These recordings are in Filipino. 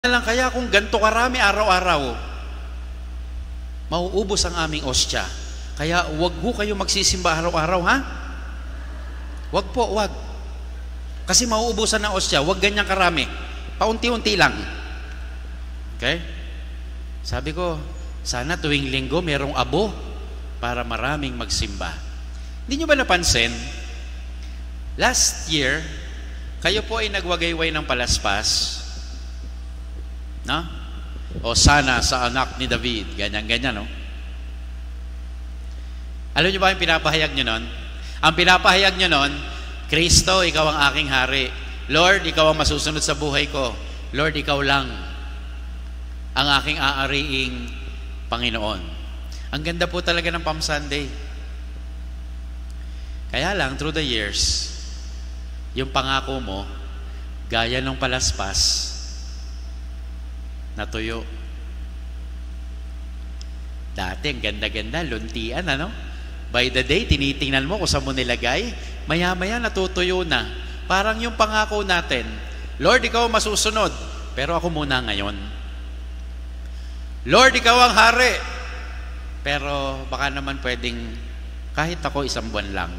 lang kaya kung ganito karami araw-araw, mauubos ang aming ostya. Kaya wag ho kayo magsisimba araw-araw, ha? Wag po, wag. Kasi mauubusan ng ostya, wag ganyang karami. Paunti-unti lang. Okay? Sabi ko, sana tuwing linggo merong abo para maraming magsimba. Hindi nyo ba napansin? Last year, kayo po ay nagwagayway ng palaspas. No? O sana sa anak ni David. Ganyan-ganyan, no? Alam nyo ba yung pinapahayag nyo nun? Ang pinapahayag nyo nun, Kristo, ikaw ang aking hari. Lord, ikaw ang masusunod sa buhay ko. Lord, ikaw lang ang aking aariing Panginoon. Ang ganda po talaga ng Palm Sunday. Kaya lang, through the years, yung pangako mo, gaya ng palaspas, natuyo. Dati, ang ganda-ganda, luntian, ano? By the day, tinitingnan mo kung saan mo nilagay, maya-maya natutuyo na. Parang yung pangako natin, Lord, ikaw masusunod, pero ako muna ngayon. Lord, ikaw ang hari, pero baka naman pwedeng kahit ako 1 buwan lang.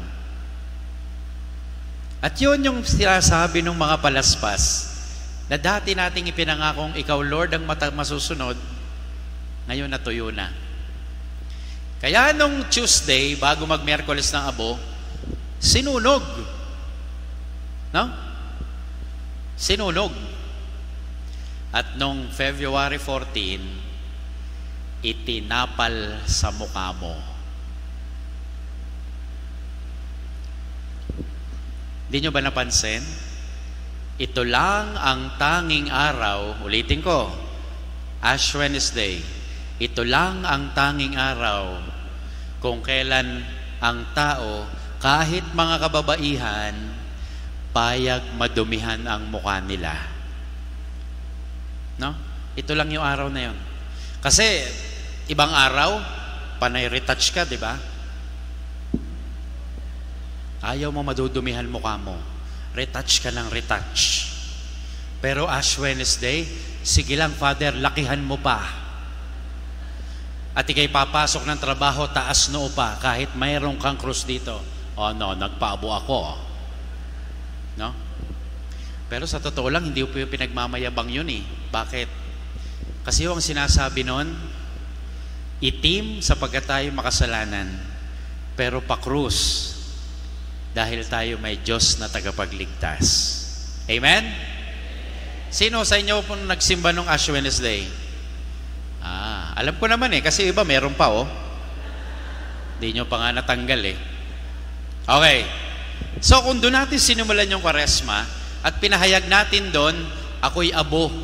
At yun yung sinasabi ng mga palaspas, na dati nating ipinangakong ikaw, Lord, ang masusunod, ngayon natuyo na. Kaya nung Tuesday, bago mag-Miyerkules ng Abo, sinunog. No? Sinunog. At nung February 14, itinapal sa mukha mo. Hindi nyo ba napansin? Ito lang ang tanging araw, ulitin ko, Ash Wednesday, ito lang ang tanging araw kung kailan ang tao, kahit mga kababaihan, payag madumihan ang mukha nila. No? Ito lang yung araw na yun. Kasi, ibang araw, panay retouch ka, di ba? Ayaw mo madudumihan mukha mo. Retouch ka ng retouch. Pero Ash Wednesday, sige lang, Father, lakihan mo pa. At ikay papasok ng trabaho, taas noo pa, kahit mayroong kang krus dito. Oh no, nagpaabo ako. No? Pero sa totoo lang, hindi po yung pinagmamayabang yun eh. Bakit? Kasi yung sinasabi nun, itim sapagkat tayo makasalanan, pero pakrus dahil tayo may Diyos na tagapagligtas. Amen? Sino sa inyo po nagsimba nung Ash Wednesday? Alam ko naman eh, kasi iba meron pa oh. Hindi nyo pa nga natanggal eh. Okay. So kung doon natin sinimulan yung Kwaresma at pinahayag natin doon, ako'y abo.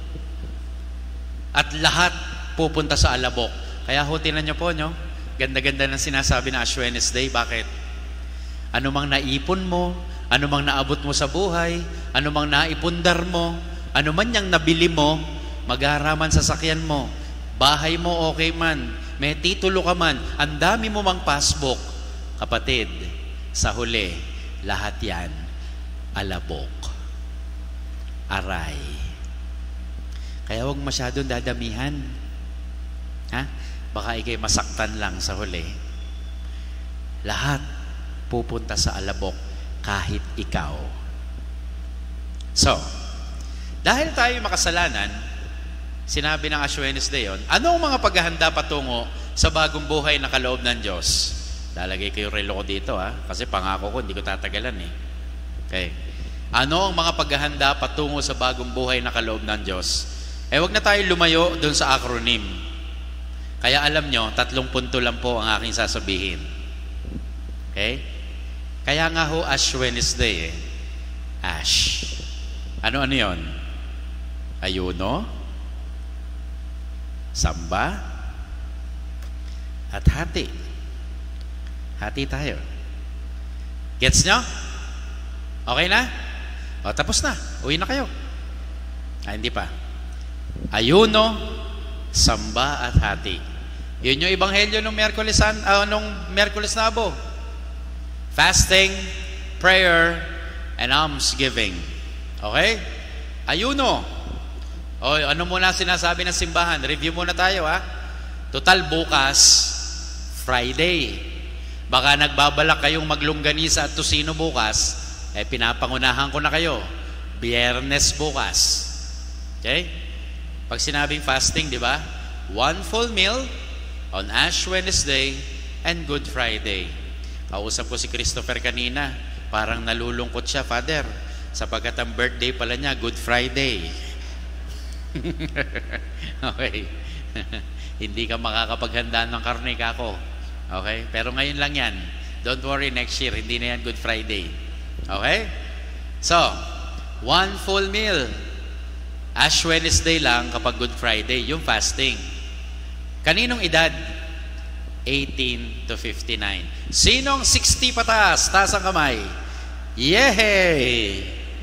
At lahat pupunta sa alabok. Kaya hutinan nyo po, nyo? Ganda-ganda ng sinasabi na Ash Wednesday. Bakit? Ano mang naipon mo, ano mang naabot mo sa buhay, ano mang naipundar mo, ano man yung nabili mo, mag-aaraman sa sakyan mo, bahay mo okay man, may titulo ka man, ang dami mo mang passbook, kapatid, sa huli, lahat yan, alabok, aray. Kaya huwag masyadong dadamihan. Ha? Baka ikay masaktan lang sa huli. Lahat pupunta sa alabok kahit ikaw. So, dahil tayo makasalanan, sinabi ng Ash Wednesday yun, ano ang mga paghahanda patungo sa bagong buhay na kaloob ng Diyos? Lalagay ko yung relo ko dito ha, kasi pangako ko, hindi ko tatagalan eh. Okay. Ano ang mga paghahanda patungo sa bagong buhay na kaloob ng Diyos? Wag na tayo lumayo dun sa acronym. Kaya alam nyo, 3 punto lang po ang aking sasabihin. Okay? Kaya nga ho, Ash Wednesday eh. Ash. Ano yon? Ayuno, samba, at hati. Hati tayo. Gets nyo? Okay na? O, tapos na. Uwi na kayo. Hindi pa. Ayuno, samba, at hati. Yun yung ebanghelyo nung Miyerkules na Abo. Fasting, prayer, and almsgiving. Okay? Ayuno. O, ano muna sinasabi ng simbahan? Review muna tayo, ha? Total, bukas, Friday. Baka nagbabalak kayong maglongganisa at tusino bukas, pinapangunahan ko na kayo. Biyernes bukas. Okay? Pag sinabing fasting, di ba? 1 full meal on Ash Wednesday and Good Friday. Kausap ko si Christopher kanina. Parang nalulungkot siya, Father, sapagkat ang birthday pala niya, Good Friday. Okay. Hindi ka makakapaghanda ng karne kako. Okay? Pero ngayon lang yan. Don't worry, next year, hindi na yan Good Friday. Okay? So, 1 full meal. Ash Wednesday lang kapag Good Friday, yung fasting. Kaninong edad? 18 to 59. Sinong 60 pataas? Taas ang kamay. Yay!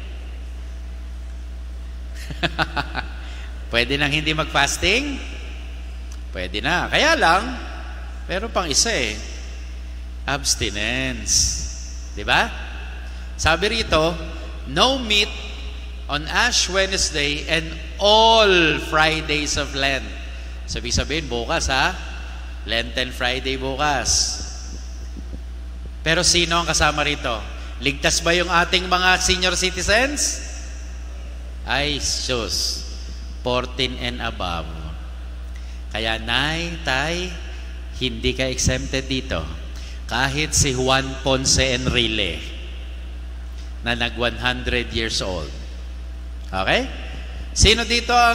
Pwede nang hindi mag-fasting? Pwede na. Kaya lang, pero pang isa abstinence. Di ba? Sabi rito, no meat on Ash Wednesday and all Fridays of Lent. Sabihin bukas, ha? Lenten Friday bukas. Pero sino ang kasama rito? Ligtas ba yung ating mga senior citizens? Ay, sus. 14 and above. Kaya, Nay, Tay, hindi ka exempted dito. Kahit si Juan Ponce Enrile na nag 100 years old. Okay? Sino dito ang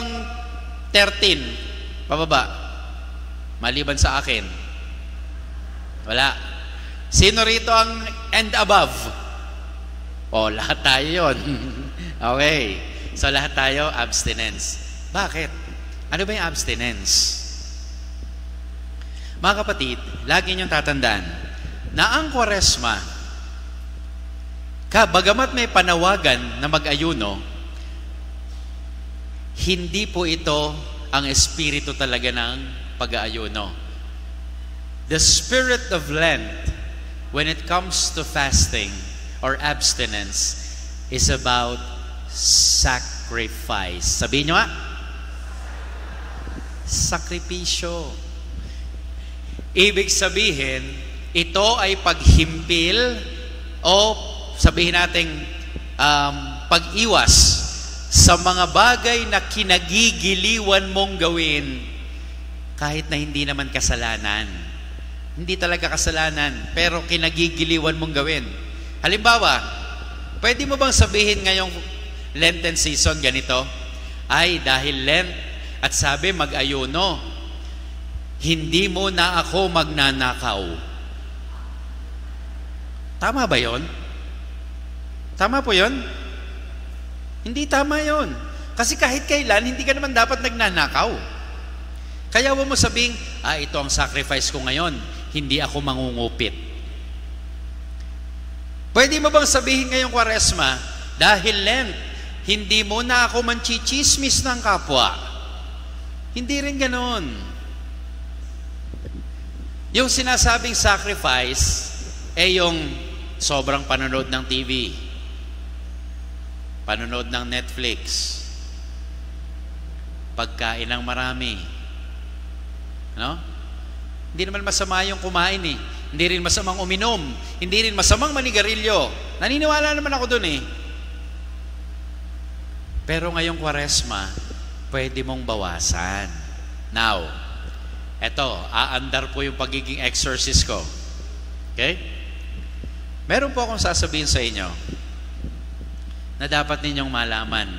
13? Pababa. Maliban sa akin. Wala. Sino rito ang and above? O, lahat tayo yun. Okay. So, lahat tayo, abstinence. Bakit? Ano ba yung abstinence? Mga kapatid, lagi niyong tatandaan na ang Kwaresma, bagamat may panawagan na mag-ayuno, hindi po ito ang espiritu talaga ng pag-aayuno. The spirit of Lent, when it comes to fasting or abstinence, is about sacrifice. Sabihin nyo sakripisyo. Ibig sabihin, ito ay paghimpil o sabihin nating pag-iwas sa mga bagay na kinagigiliwan mong gawin kahit na hindi naman kasalanan. Hindi talaga kasalanan, pero kinagigiliwan mong gawin. Halimbawa, pwede mo bang sabihin ngayong Lenten season ganito? Ay, dahil Lent at sabi mag-ayuno, hindi mo na ako magnanakaw. Tama ba yon? Tama po yon? Hindi tama yon. Kasi kahit kailan, hindi ka naman dapat nagnanakaw. Kaya huwag mo sabing, ito ang sacrifice ko ngayon, hindi ako mangungupit. Pwede mo bang sabihin ngayong Kwaresma, dahil Lent, hindi mo na ako manchichismis ng kapwa. Hindi rin ganon. Yung sinasabing sacrifice, yung sobrang panonood ng TV, panonood ng Netflix, pagkain ng marami. Ano? Hindi naman masama yung kumain Hindi rin masamang uminom. Hindi rin masamang manigarilyo. Naniniwala naman ako dun Pero ngayong Kwaresma, pwede mong bawasan. Now, eto, aandar po yung pagiging exorcist ko. Okay? Meron po akong sasabihin sa inyo na dapat ninyong malaman.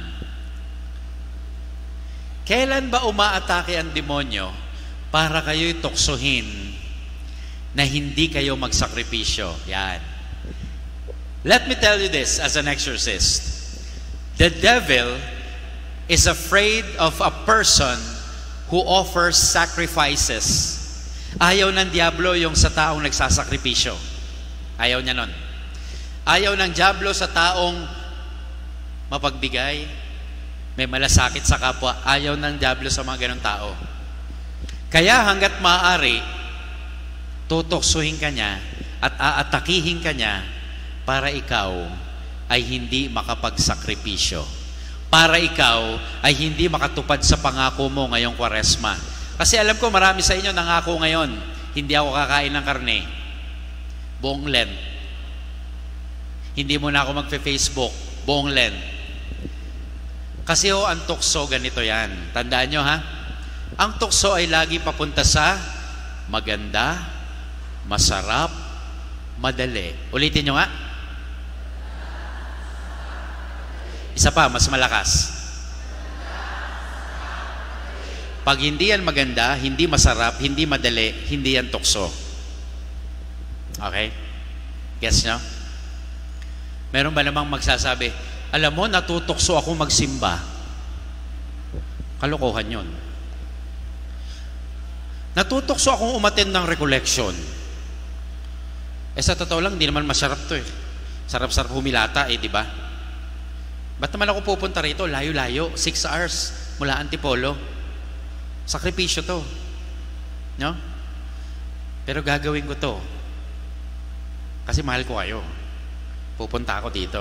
Kailan ba umaatake ang demonyo para kayo'y tuksohin na hindi kayo magsakripisyo? Yan. Let me tell you this as an exorcist. The devil is afraid of a person who offers sacrifices. Ayaw ng diablo yung sa taong nagsasakripisyo. Ayaw niya nun. Ayaw ng diablo sa taong mapagbigay, may malasakit sa kapwa. Ayaw ng diablo sa mga ganong tao. Kaya hanggat maaari, tutoksuhin ka niya at aatakihin ka niya para ikaw ay hindi makapagsakripisyo. para ikaw ay hindi makatupad sa pangako mo ngayong Kwaresma. Kasi alam ko marami sa inyo nangako ngayon, hindi ako kakain ng karne. Buong Lent. Hindi mo na ako magfe-Facebook. Buong Lent. Kasi ang tukso, ganito yan. Tandaan nyo ha? Ang tukso ay lagi papunta sa maganda, masarap, madali. Ulitin nyo nga. Isa pa, mas malakas. Pag hindi yan maganda, hindi masarap, hindi madali, hindi yan tukso. Okay? Guess nyo? Meron ba namang magsasabi, alam mo, natutukso ako magsimba. Kalokohan yun. Natutukso akong umattend ng recollection. Sa totoo lang, hindi naman masarap to eh. Sarap-sarap humilata eh, di ba? Ba't naman ako pupunta rito? Layo-layo. 6 hours mula Antipolo. Sakripisyo to. No? Pero gagawin ko to. Kasi mahal ko kayo. Pupunta ako dito.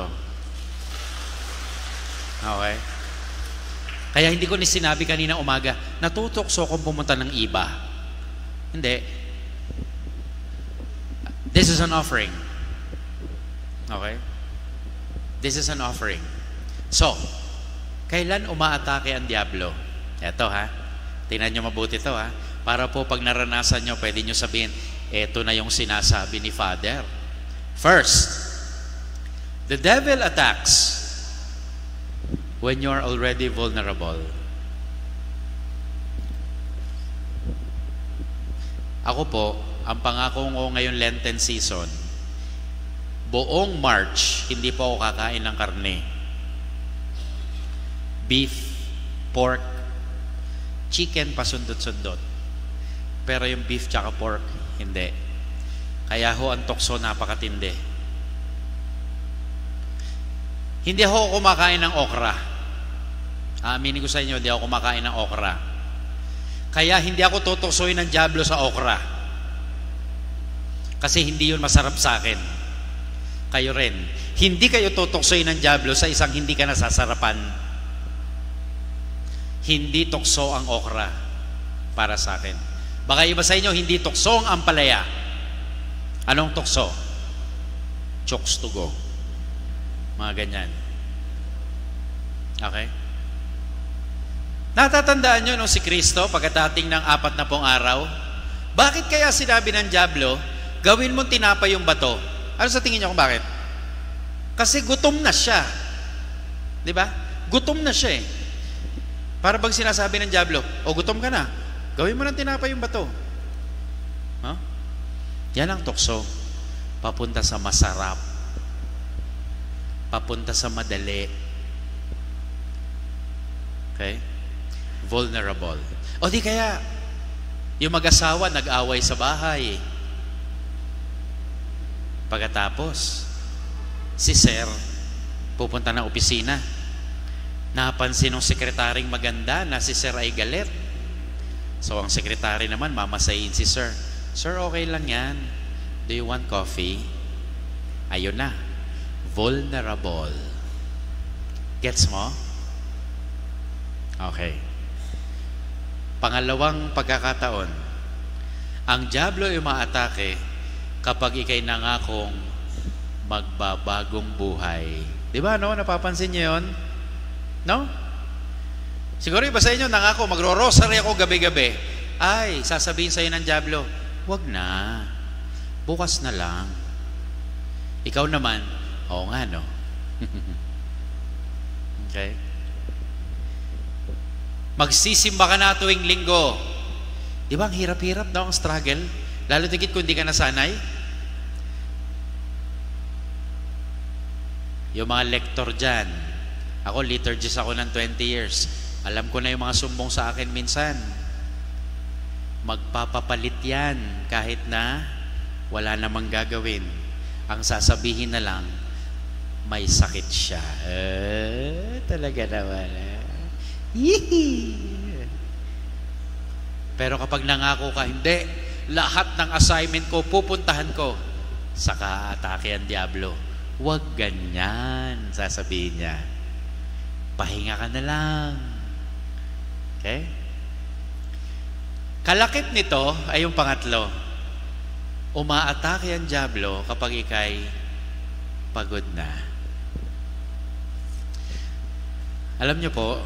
Okay? Kaya hindi ko ni sinabi kanina umaga, natutokso akong pumunta ng iba. Hindi. This is an offering. Okay? This is an offering. So, kailan umaatake ang Diablo? Eto ha. Tingnan nyo mabuti to ha. Para po pag naranasan nyo, pwede nyo sabihin, eto na yung sinasabi ni Father. First, the devil attacks when you are already vulnerable. Ako po, ang pangako ko ngayon Lenten season, buong March, hindi po ako kakain ng karne. Beef, pork, chicken, pasundot-sundot. Pero yung beef tsaka pork, hindi. Kaya ho, ang tukso napakatindi. Hindi ako kumakain ng okra. Aminin ko sa inyo, hindi ako kumakain ng okra. Kaya hindi ako tutuksoy ng Diablo sa okra. Kasi hindi yun masarap sa akin. Kayo rin. Hindi kayo tutuksoy ng Diablo sa isang hindi ka nasasarapan. Hindi tukso ang okra para sa akin. Baka iba sa inyo, hindi tukso ang ampalaya. Anong tukso? Chokes to go. Mga ganyan. Okay? Natatandaan nyo nung si Kristo pagkadating ng 40 araw? Bakit kaya sinabi ng Diablo, gawin mong tinapay yung bato? Ano sa tingin nyo kung bakit? Kasi gutom na siya. Di ba? Gutom na siya eh. Para bang sinasabi ng Diablo, o gutom ka na, gawin mo ng tinapay yung bato. Huh? Yan ang tukso. Papunta sa masarap. Papunta sa madali. Okay? Vulnerable. O di kaya, yung mag-asawa nag-away sa bahay. Pagkatapos, si Sir pupunta ng opisina. Napansin ng sekretaring maganda na si Sir ay galit. So ang sekretary naman mamasayin si Sir. Sir, okay lang yan. Do you want coffee? Ayun na. Vulnerable. Gets mo? Okay. Pangalawang pagkakataon, ang Diablo ay umaatake kapag ikay nangakong magbabagong buhay. Di ba, no? Napapansin niyo yun? No? Siguro iba sa inyo, nangako, magro-rosary ako gabi-gabi. Ay, sasabihin sa'yo ng Diablo, wag na. Bukas na lang. Ikaw naman, oo nga, no? Okay? Magsisimba ka na tuwing linggo. Di ba, ang hirap-hirap, no? Ang struggle. Lalo tigit kung di ka nasanay. Yung mga lector dyan, ako, liturgist ako ng 20 years. Alam ko na yung mga sumbong sa akin minsan. Magpapapalit yan kahit na wala namang gagawin. Ang sasabihin na lang, may sakit siya. Talaga naman. Pero kapag nangako ka, hindi. Lahat ng assignment ko, pupuntahan ko. Saka atake ang Diablo. Huwag ganyan, sasabihin niya. Pahinga ka na lang. Okay? Kalakip nito ay yung pangatlo. Umaatake ang dyablo kapag ikay pagod na. Alam niyo po,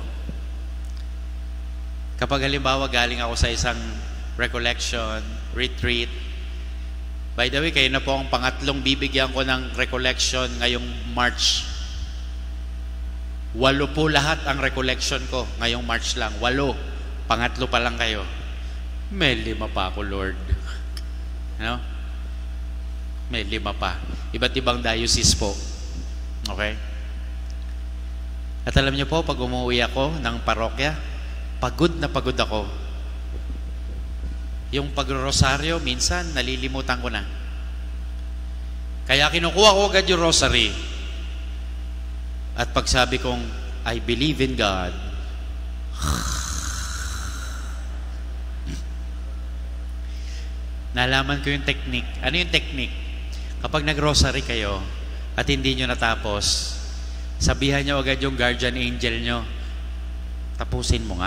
kapag halimbawa galing ako sa isang recollection, retreat, by the way, kayo na po ang pangatlong bibigyan ko ng recollection ngayong March. 8 po lahat ang recollection ko ngayong March lang. 8. Pangatlo pa lang kayo. May 5 pa ako, Lord. Ano? May 5 pa. Iba't ibang diocese po. Okay? At alam niyo po, pag umuwi ako ng parokya, pagod na pagod ako. Yung pag-rosaryo, minsan, nalilimutan ko na. Kaya kinukuha ko agad yung rosary. At pag sabi kong, I believe in God, nalaman ko yung technique. Ano yung technique? Kapag nag-rosary kayo at hindi nyo natapos, sabihan nyo agad yung guardian angel nyo, tapusin mo nga.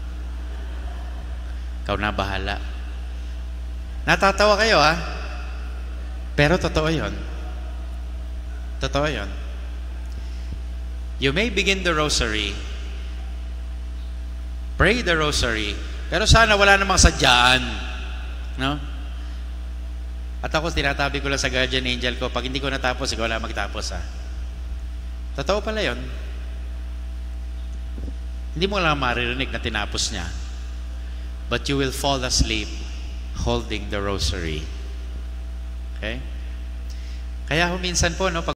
Ikaw na bahala. Natatawa kayo, ha? Pero totoo yun. Totoo yun. You may begin the rosary, pray the rosary, pero sana wala namang sadyaan. No? At ako, tinatabi ko lang sa guardian angel ko, pag hindi ko natapos, ikaw lang magtapos, ha? Totoo pala yun. Hindi mo lang maririnig na tinapos niya. But you will fall asleep holding the rosary. Okay? Kaya minsan po, no, pag